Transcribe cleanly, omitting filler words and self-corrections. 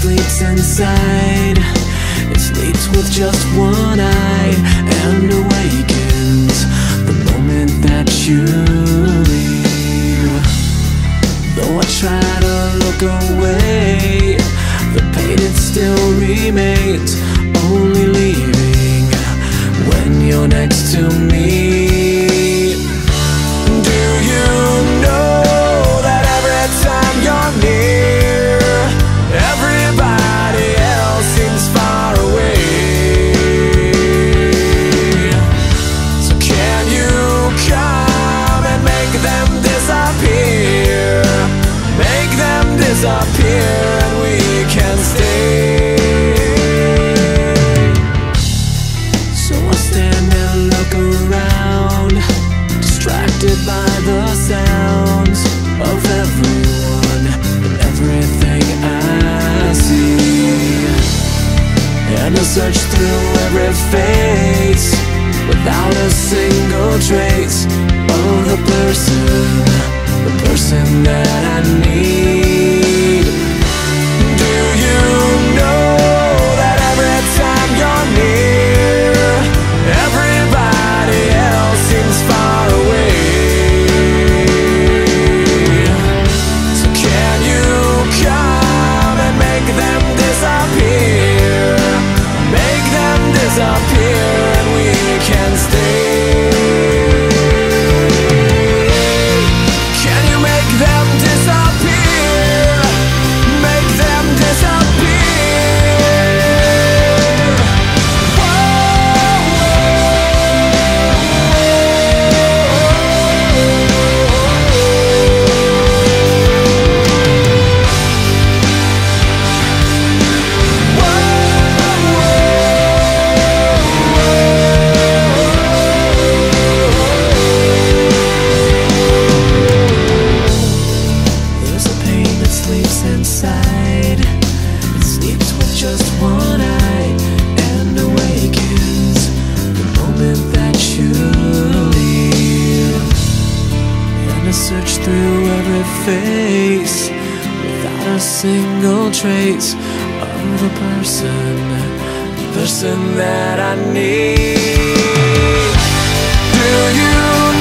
sleeps inside. It sleeps with just one eye and awakens the moment that you leave. Though I try to look away, the pain it still remains, only leaving when you're next to me. Do you know that every time you're near, everybody else seems far away? So can you come and make them disappear? Make them disappear and we can stay. So I stand and look around, distracted by the sounds of everyone and everything I see. And I search through every face without a single trace of the person that I need. Do you know that every time you're near, everybody else seems far away? So can you come and make them disappear? Make them disappear and we can stay. Can you make them disappear? Make them disappear. There's a pain that sleeps inside. It sleeps with just one eye and awakens the moment that you leave. And I search through every face without a single trace of the person that I need. Do you